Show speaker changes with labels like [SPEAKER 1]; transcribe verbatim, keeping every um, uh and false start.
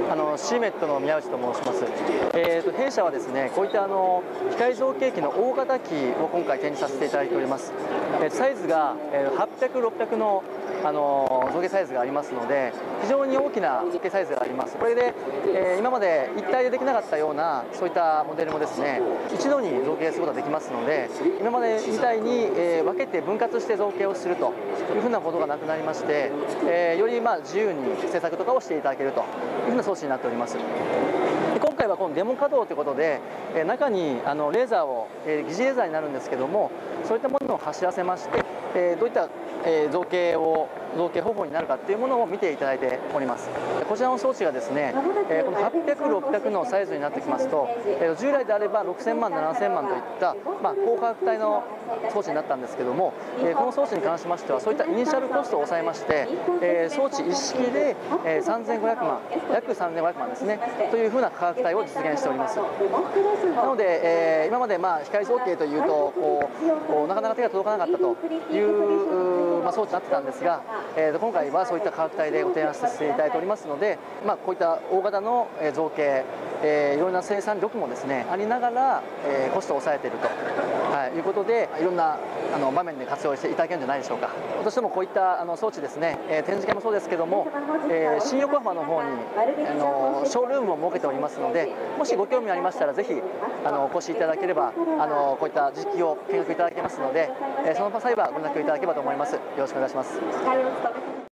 [SPEAKER 1] あのシーメットの宮内と申します。えー、と弊社はですね、こういったあの機械造形機の大型機を今回展示させていただいております。えー、サイズがはっぴゃく、ろっぴゃくのあの造形サイズがありますので、非常に大きな造形サイズがあります。これで、えー、今まで一体でできなかったようなそういったモデルもですね、一度に造形することができますので、今までみたいに、えー、分けて分割して造形をするというふうなことがなくなりまして、えー、よりまあ自由に制作とかをしていただけるというふうな装置になっております。今回はこのデモ稼働ということで、えー、中にあのレーザーを、えー、疑似レーザーになるんですけども、そういったものを走らせまして、えー、どういった、えー、造形を造形方法になるかというものを見ていただいております。こちらの装置がですね、えー、このはっぴゃく、ろっぴゃくのサイズになってきますと、えー、従来であればろくせんまん、ななせんまんといった、まあ、高価格帯の装置になったんですけども、えー、この装置に関しましてはそういったイニシャルコストを抑えまして、えー、装置一式で、えー、さんぜんごひゃくまん、約さんぜんごひゃくまんですねというふうな価格帯を実現しております。なので、えー、今までまあ機械造形というとこうこうなかなか手が届かなかったという、まあ、装置になってたんですが、えー、今回はそういった価格帯でご提案させていただいておりますので、まあ、こういった大型の造形、えー、いろんな生産力もですねありながら、えー、コストを抑えていると、はい、いうことで、いろんなあの場面で活用していただけるんじゃないでしょうか。私どもこういったあの装置ですね、えー、展示会もそうですけども、えー、新横浜の方にあのショールームを設けておりますので、もしご興味ありましたらぜひあのお越しいただければ、あのこういった実機を見学いただけますので、えー、その際はご連絡いただければと思います。よろしくお願いします。